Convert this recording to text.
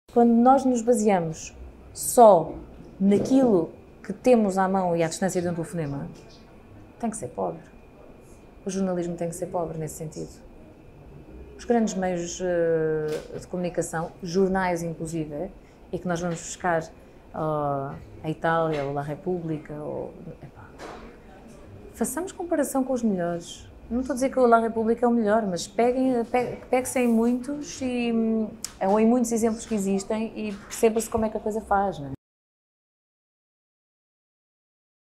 Quando nós nos baseamos só naquilo que temos à mão e à distância de um telefonema, tem que ser pobre. O jornalismo tem que ser pobre nesse sentido. Os grandes meios de comunicação, jornais inclusive, e que nós vamos buscar a Itália ou a República, façamos comparação com os melhores. Não estou a dizer que a La República é o melhor, mas pegue-se em muitos ou em muitos exemplos que existem e perceba-se como é que a coisa faz, não é?